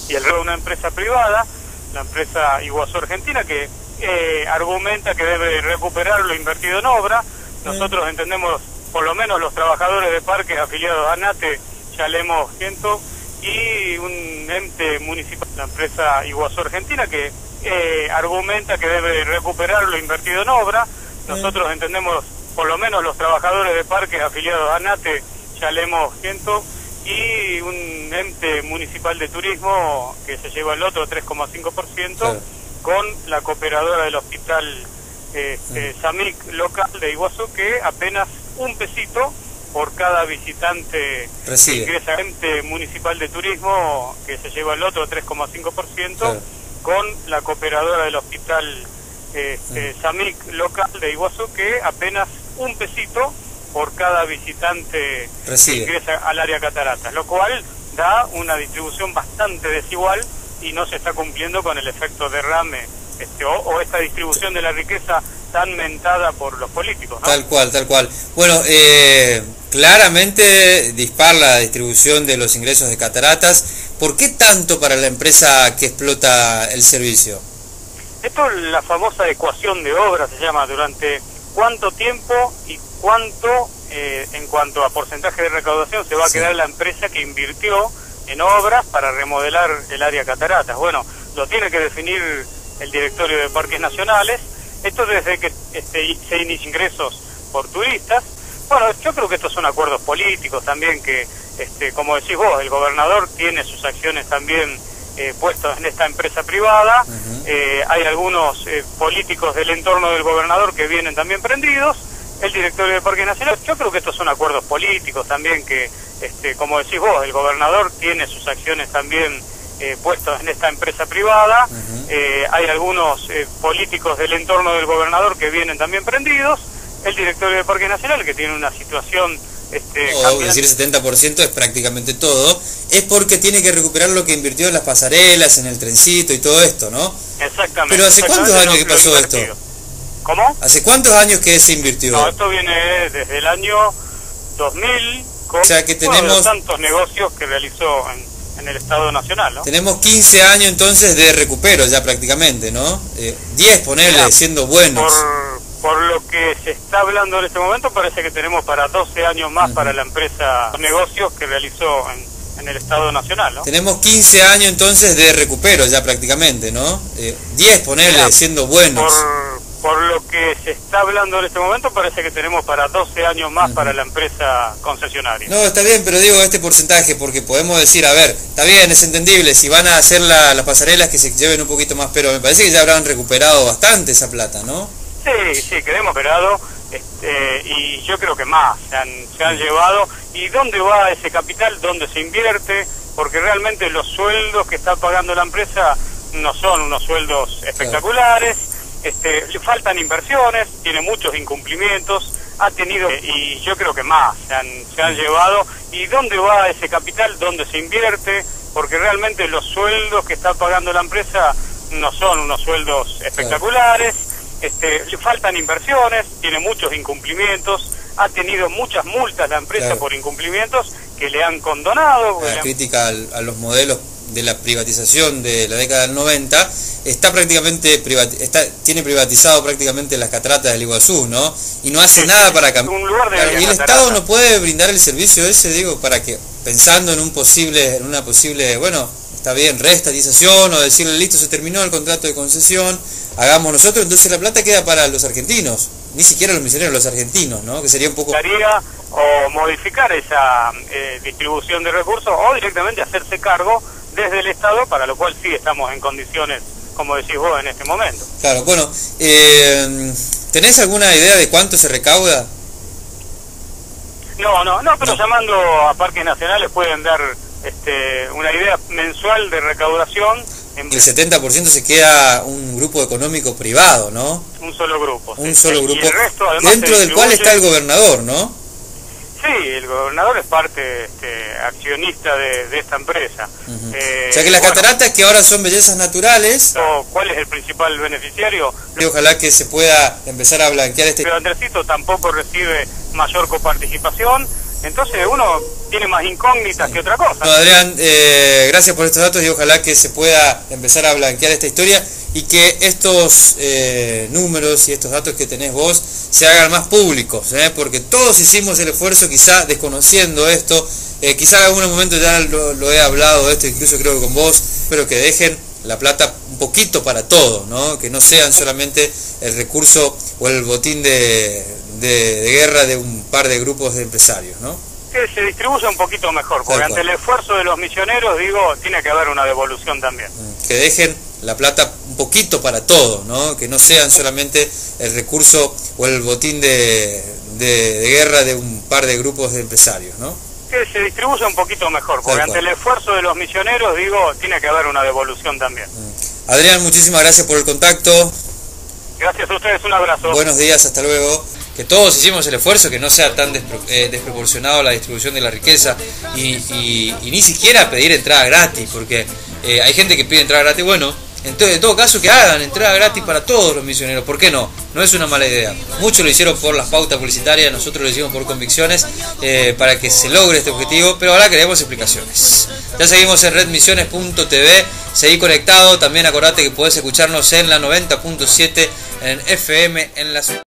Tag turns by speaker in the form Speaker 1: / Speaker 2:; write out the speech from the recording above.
Speaker 1: y el resto de una empresa privada, la empresa Iguazú Argentina, que argumenta que debe recuperar lo invertido en obra. Nosotros entendemos, por lo menos los trabajadores de parques afiliados a ANATE, ya le hemos ciento, y un ente municipal, la empresa Iguazú Argentina, que argumenta que debe recuperar lo invertido en obra. Nosotros entendemos, por lo menos los trabajadores de parques afiliados a ANATE, ya le hemos ciento, y un ente municipal de turismo que se lleva el otro 3,5%, claro, con la cooperadora del hospital SAMIC local de Iguazú, que apenas un pesito por cada visitante
Speaker 2: recibe.
Speaker 1: Que ingresa. Ente municipal de turismo que se lleva el otro 3,5%, claro, con la cooperadora del hospital SAMIC local de Iguazú, que apenas un pesito por cada visitante
Speaker 2: recibe.
Speaker 1: Que ingresa al área cataratas, lo cual da una distribución bastante desigual y no se está cumpliendo con el efecto derrame o esta distribución de la riqueza tan mentada por los políticos, ¿no?
Speaker 2: Tal cual, tal cual. Bueno, claramente dispar la distribución de los ingresos de cataratas. ¿Por qué tanto para la empresa que explota el servicio?
Speaker 1: Esto es la famosa ecuación de obra, se llama, durante cuánto tiempo y cuánto en cuanto a porcentaje de recaudación se va a quedar la empresa que invirtió en obras para remodelar el área cataratas. Bueno, lo tiene que definir el directorio de Parques Nacionales. Esto desde que se inician ingresos por turistas. Bueno, yo creo que estos son acuerdos políticos también que, como decís vos, el gobernador tiene sus acciones también puestas en esta empresa privada. Hay algunos políticos del entorno del gobernador que vienen también prendidos. El directorio de Parques Nacionales, yo creo que estos son acuerdos políticos también que, como decís vos, el gobernador tiene sus acciones también puestas en esta empresa privada. Hay algunos políticos del entorno del gobernador que vienen también prendidos. El directorio de Parques Nacionales, que tiene una situación
Speaker 2: es decir, el 70% es prácticamente todo, es porque tiene que recuperar lo que invirtió en las pasarelas, en el trencito y todo esto, ¿no?
Speaker 1: Exactamente.
Speaker 2: Pero ¿hace cuántos años que pasó esto?
Speaker 1: ¿Cómo?
Speaker 2: ¿Hace cuántos años que se invirtió?
Speaker 1: No, esto viene desde el año 2000, con
Speaker 2: o sea que tenemos
Speaker 1: uno de los tantos negocios que realizó en el Estado Nacional, ¿no?
Speaker 2: Tenemos 15 años entonces de recupero ya prácticamente, ¿no? 10 ponerle, siendo buenos.
Speaker 1: Por lo que se está hablando en este momento, parece que tenemos para 12 años más para la empresa, los negocios que realizó en el Estado Nacional, ¿no?
Speaker 2: Tenemos 15 años entonces de recupero ya prácticamente, ¿no? 10 ponerle, siendo buenos.
Speaker 1: Por lo que se está hablando en este momento, parece que tenemos para 12 años más para la empresa concesionaria.
Speaker 2: No, está bien, pero digo este porcentaje, porque podemos decir, a ver, está bien, es entendible, si van a hacer las pasarelas que se lleven un poquito más, pero me parece que ya habrán recuperado bastante esa plata, ¿no?
Speaker 1: Sí, que hemos operado, y yo creo que más se han llevado. ¿Y dónde va ese capital? ¿Dónde se invierte? Porque realmente los sueldos que está pagando la empresa no son unos sueldos espectaculares. Le faltan inversiones, tiene muchos incumplimientos, ha tenido, y yo creo que más se han llevado. ¿Y dónde va ese capital? ¿Dónde se invierte? Porque realmente los sueldos que está pagando la empresa no son unos sueldos espectaculares. Le faltan inversiones, tiene muchos incumplimientos, ha tenido muchas multas la empresa por incumplimientos que le han condonado.
Speaker 2: La crítica a los modelos de la privatización de la década del 90 está prácticamente tiene privatizado prácticamente las cataratas del Iguazú, ¿no? Y no hace nada para cambiar. Y el Estado no puede brindar el servicio ese, digo, para que, pensando en una posible, bueno, está bien, reestatización, o decirle, listo, se terminó el contrato de concesión, hagamos nosotros, entonces la plata queda para los argentinos, ni siquiera los misioneros, los argentinos, ¿no? Que sería un poco...
Speaker 1: O modificar esa distribución de recursos, o directamente hacerse cargo desde el Estado, para lo cual sí estamos en condiciones, como decís vos, en este momento.
Speaker 2: Claro, bueno, ¿tenés alguna idea de cuánto se recauda?
Speaker 1: No, pero llamando a Parques Nacionales pueden dar una idea mensual de recaudación.
Speaker 2: El 70% se queda un grupo económico privado, ¿no?
Speaker 1: Un solo grupo.
Speaker 2: Un solo grupo,
Speaker 1: y el resto, además,
Speaker 2: dentro del cual está el gobernador, ¿no?
Speaker 1: Sí, el gobernador es parte accionista de esta empresa.
Speaker 2: O sea que las cataratas, que ahora son bellezas naturales...
Speaker 1: ¿Cuál es el principal beneficiario?
Speaker 2: Y ojalá que se pueda empezar a blanquear
Speaker 1: Pero Andresito tampoco recibe mayor coparticipación. Entonces uno tiene más incógnitas que otra cosa.
Speaker 2: No, Adrián, gracias por estos datos y ojalá que se pueda empezar a blanquear esta historia y que estos números y estos datos que tenés vos se hagan más públicos, porque todos hicimos el esfuerzo, quizá desconociendo esto, quizá en algún momento ya lo he hablado de esto, incluso creo que con vos, pero que dejen la plata un poquito para todo, ¿no? Que no sean solamente el recurso o el botín de guerra de un par de grupos de empresarios, ¿no?
Speaker 1: Que se distribuya un poquito mejor, porque ante el esfuerzo de los misioneros, digo, tiene que haber una devolución también.
Speaker 2: Que dejen la plata un poquito para todo, ¿no? Que no sean solamente el recurso o el botín de guerra de un par de grupos de empresarios, ¿no?
Speaker 1: Que se distribuya un poquito mejor, porque ante el esfuerzo de los misioneros, digo, tiene que haber una devolución también.
Speaker 2: Adrián, muchísimas gracias por el contacto.
Speaker 1: Gracias a ustedes, un abrazo.
Speaker 2: Buenos días, hasta luego. Que todos hicimos el esfuerzo, que no sea tan desproporcionado la distribución de la riqueza y ni siquiera pedir entrada gratis, porque hay gente que pide entrada gratis. Bueno, en todo caso que hagan entrada gratis para todos los misioneros, ¿por qué no? No es una mala idea. Muchos lo hicieron por las pautas publicitarias, nosotros lo hicimos por convicciones, para que se logre este objetivo, pero ahora queremos explicaciones. Ya seguimos en redmisiones.tv, seguí conectado, también acordate que podés escucharnos en la 90.7 en FM en la